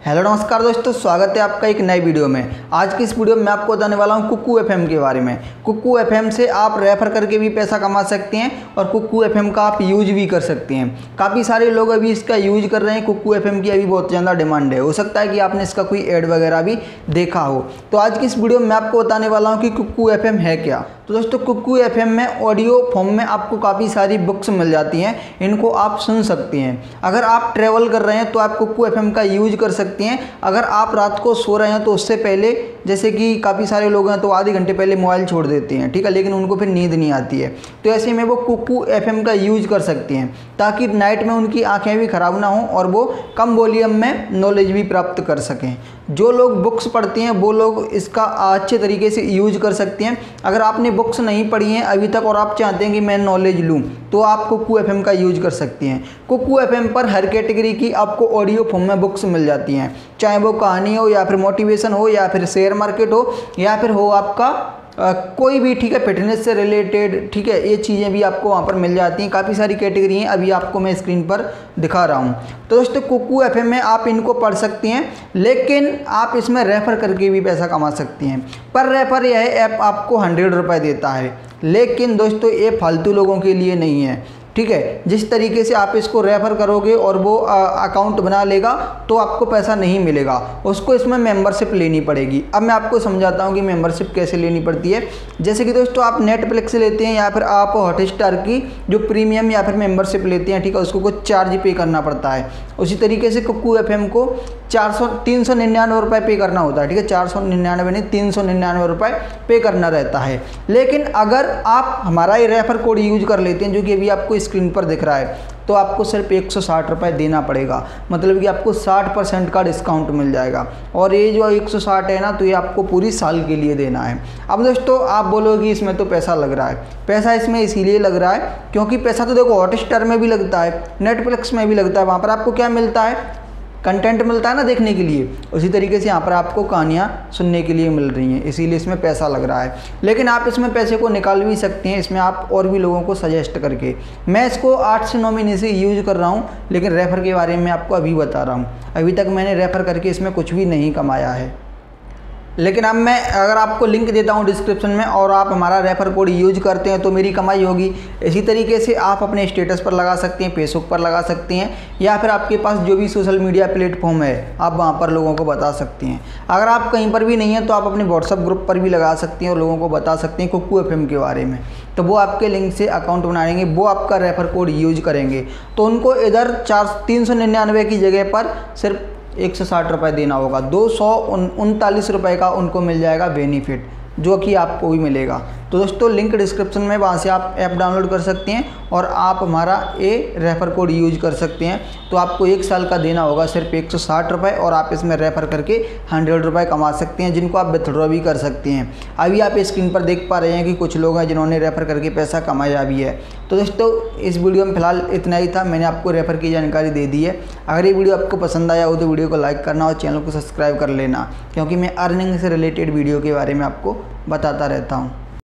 Hello नमस्कार दोस्तों, स्वागत है आपका एक नए वीडियो में। आज की इस वीडियो में मैं आपको बताने वाला हूं कुकू एफएम के बारे में। कुकू एफएम से आप रेफर करके भी पैसा कमा सकते हैं और कुकू एफएम का आप यूज भी कर सकते हैं। काफ़ी सारे लोग अभी इसका यूज कर रहे हैं। कुकू एफएम की अभी बहुत ज़्यादा डिमांड है। हो सकता है कि आपने इसका कोई ऐड वगैरह भी देखा हो। तो आज की इस वीडियो में मैं आपको बताने वाला हूँ कि कुकू एफएम है क्या। तो दोस्तों, कुकू एफएम में ऑडियो फॉर्म में आपको काफ़ी सारी बुक्स मिल जाती हैं। इनको आप सुन सकते हैं। अगर आप ट्रैवल कर रहे हैं तो आप कुकू एफएम का यूज कर सकते हैं। अगर आप रात को सो रहे हैं तो उससे पहले, जैसे कि काफ़ी सारे लोग हैं तो आधे घंटे पहले मोबाइल छोड़ देते हैं, ठीक है, लेकिन उनको फिर नींद नहीं आती है, तो ऐसे में वो कुकू एफएम का यूज कर सकते हैं ताकि नाइट में उनकी आंखें भी ख़राब ना हों और वो कम वॉल्यूम में नॉलेज भी प्राप्त कर सकें। जो लोग बुक्स पढ़ते हैं वो लोग इसका अच्छे तरीके से यूज कर सकते हैं। अगर आपने बुक्स नहीं पढ़ी हैं अभी तक और आप चाहते हैं कि मैं नॉलेज लूँ तो आप कुकू एफएम का यूज कर सकते हैं। कुकू एफएम पर हर कैटेगरी की आपको ऑडियो फॉर्म में बुक्स मिल जाती हैं, चाहे वो कहानी हो या फिर मोटिवेशन हो या फिर शेयर मार्केट हो या फिर हो आपका कोई भी, ठीक है, फिटनेस से रिलेटेड, ठीक है, ये चीज़ें भी आपको वहाँ पर मिल जाती हैं। काफ़ी सारी कैटेगरी हैं, अभी आपको मैं स्क्रीन पर दिखा रहा हूँ। तो दोस्तों, कुकू एफएम में आप इनको पढ़ सकते हैं, लेकिन आप इसमें रेफ़र करके भी पैसा कमा सकते हैं। पर रेफ़र यह ऐप आपको 100 रुपये देता है, लेकिन दोस्तों ये फालतू लोगों के लिए नहीं है, ठीक है। जिस तरीके से आप इसको रेफ़र करोगे और वो अकाउंट बना लेगा तो आपको पैसा नहीं मिलेगा, उसको इसमें मेंबरशिप लेनी पड़ेगी। अब मैं आपको समझाता हूँ कि मेंबरशिप कैसे लेनी पड़ती है। जैसे कि दोस्तों, आप नेटफ्लिक्स लेते हैं या फिर आप हॉटस्टार की जो प्रीमियम या फिर मेंबरशिप लेते हैं, ठीक है, उसको कुछ चार्ज पे करना पड़ता है। उसी तरीके से कुकू एफएम को 399 रुपये पे करना होता है, ठीक है, 499 नहीं 399 रुपये पे करना रहता है। लेकिन अगर आप हमारा ये रेफर कोड यूज कर लेते हैं, जो कि अभी आपको स्क्रीन पर दिख रहा है, तो आपको सिर्फ 160 रुपये देना पड़ेगा। मतलब कि आपको 60% का डिस्काउंट मिल जाएगा। और ये जो 160 है ना, तो ये आपको पूरी साल के लिए देना है। अब दोस्तों, आप बोलोगे इसमें तो पैसा लग रहा है। पैसा इसमें इसीलिए लग रहा है क्योंकि पैसा तो देखो हॉटस्टार में भी लगता है, नेटफ्लिक्स में भी लगता है। वहाँ पर आपको क्या मिलता है? कंटेंट मिलता है ना देखने के लिए। उसी तरीके से यहाँ पर आपको कहानियाँ सुनने के लिए मिल रही हैं, इसीलिए इसमें पैसा लग रहा है। लेकिन आप इसमें पैसे को निकाल भी सकते हैं, इसमें आप और भी लोगों को सजेस्ट करके। मैं इसको 8 से 9 महीने से यूज कर रहा हूँ, लेकिन रेफ़र के बारे में आपको अभी बता रहा हूँ। अभी तक मैंने रेफ़र करके इसमें कुछ भी नहीं कमाया है। लेकिन अब मैं अगर आपको लिंक देता हूं डिस्क्रिप्शन में और आप हमारा रेफ़र कोड यूज करते हैं तो मेरी कमाई होगी। इसी तरीके से आप अपने स्टेटस पर लगा सकते हैं, फेसबुक पर लगा सकते हैं, या फिर आपके पास जो भी सोशल मीडिया प्लेटफॉर्म है आप वहां पर लोगों को बता सकते हैं। अगर आप कहीं पर भी नहीं हैं तो आप अपने व्हाट्सअप ग्रुप पर भी लगा सकते हैं और लोगों को बता सकते हैं कुकू एफएम के बारे में। तो वो आपके लिंक से अकाउंट बनाएंगे, वो आपका रेफ़र कोड यूज करेंगे तो उनको इधर 399 की जगह पर सिर्फ 160 रुपये देना होगा। 239 रुपये का उनको मिल जाएगा बेनिफिट, जो कि आपको भी मिलेगा। तो दोस्तों, लिंक डिस्क्रिप्शन में, वहाँ से आप ऐप डाउनलोड कर सकते हैं और आप हमारा ये रेफ़र कोड यूज कर सकते हैं। तो आपको 1 साल का देना होगा सिर्फ 160 रुपये और आप इसमें रेफ़र करके 100 रुपये कमा सकते हैं, जिनको आप विथड्रॉ भी कर सकते हैं। अभी आप स्क्रीन पर देख पा रहे हैं कि कुछ लोग हैं जिन्होंने रेफ़र करके पैसा कमाया भी है। तो दोस्तों, इस वीडियो में फ़िलहाल इतना ही था। मैंने आपको रेफ़र की जानकारी दे दी है। अगर ये वीडियो आपको पसंद आया हो तो वीडियो को लाइक करना और चैनल को सब्सक्राइब कर लेना, क्योंकि मैं अर्निंग से रिलेटेड वीडियो के बारे में आपको बताता रहता हूँ।